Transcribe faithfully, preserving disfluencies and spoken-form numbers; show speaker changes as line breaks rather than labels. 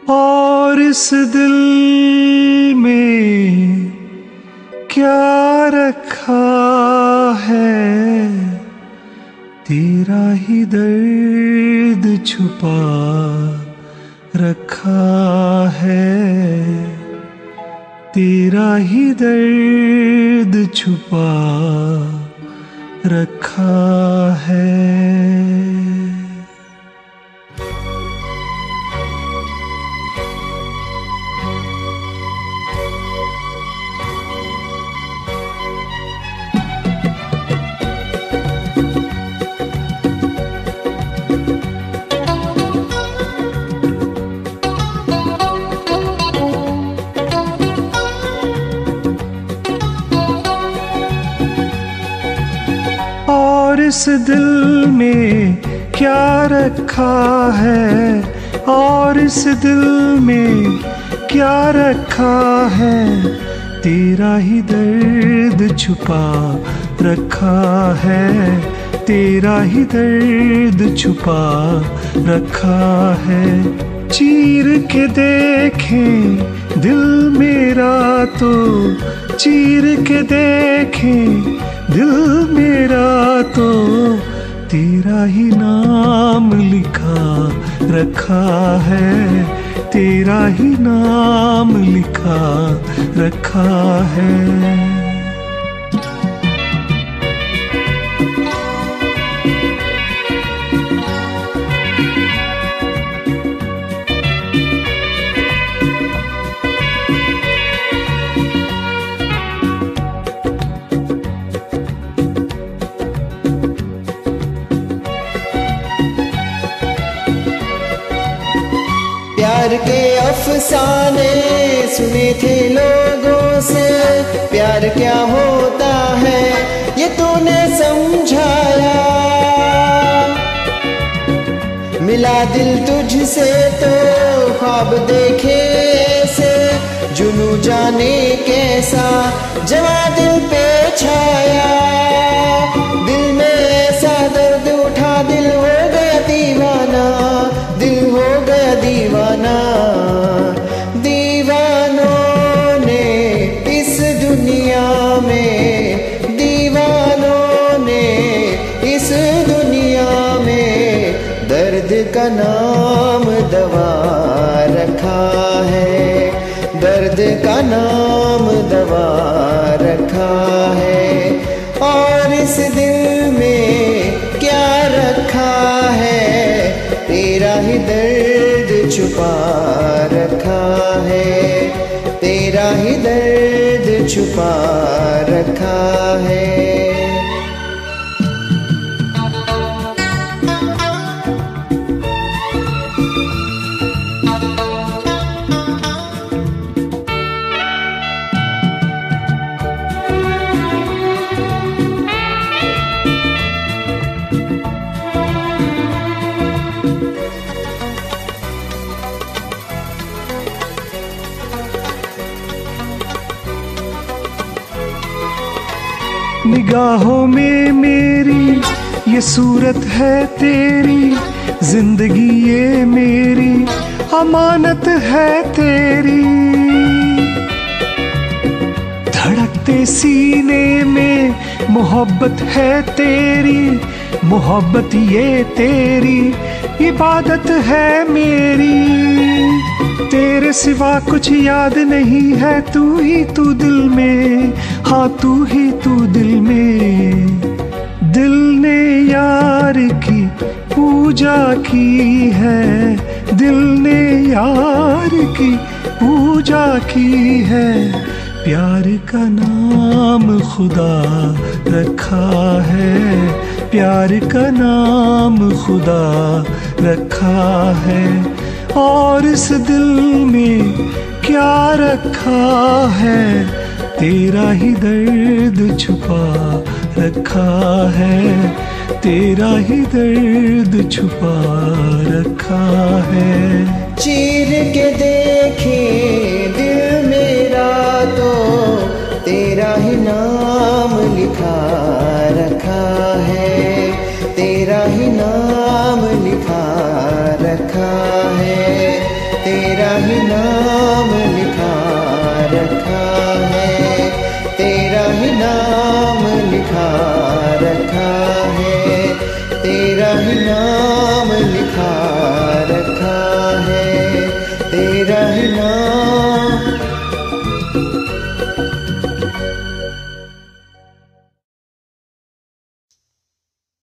और इस दिल में क्या रखा है, तेरा ही दर्द छुपा रखा है, तेरा ही दर्द छुपा रखा है। और इस दिल में क्या रखा है, और इस दिल में क्या रखा है, तेरा ही दर्द छुपा रखा है, तेरा ही दर्द छुपा रखा है। चीर के देखें दिल मेरा तो, चीर के देखें दिल मेरा तो, तेरा ही नाम लिखा रखा है, तेरा ही नाम लिखा रखा है।
प्यार के अफसाने सुने थे लोगों से, प्यार क्या होता है ये तूने समझाया। मिला दिल तुझसे तो ख्वाब देखे से, जुनू जाने कैसा जवा दिल पे छाया। दिल में ऐसा दर्द उठा, दिल हो गया दीवाना, दिल हो गया दीवाना। दीवानों ने इस दुनिया में, दीवानों ने इस दुनिया में दर्द का नाम दवा रखा है, दर्द का नाम दवा रखा है। और इस दिल में क्या रखा है, तेरा ही दर्द छुपा रखा है, तेरा ही दर्द छुपा रखा है।
निगाहों में मेरी ये सूरत है तेरी, जिंदगी ये मेरी अमानत है तेरी। धड़कते सीने में मोहब्बत है तेरी, मोहब्बत ये तेरी इबादत है मेरी। तेरे सिवा कुछ याद नहीं है, तू ही तू दिल में, हाँ तू ही तू दिल में। दिल ने यार की पूजा की है, दिल ने यार की पूजा की है। प्यार का नाम खुदा रखा है, प्यार का नाम खुदा रखा है। और इस दिल में क्या रखा है, तेरा ही दर्द छुपा रखा है, तेरा ही दर्द छुपा रखा है।
चीर के देखे दिल मेरा तो, तेरा ही नाम लिखा रखा है, तेरा ही नाम लिखा रखा है, तेरा ही नाम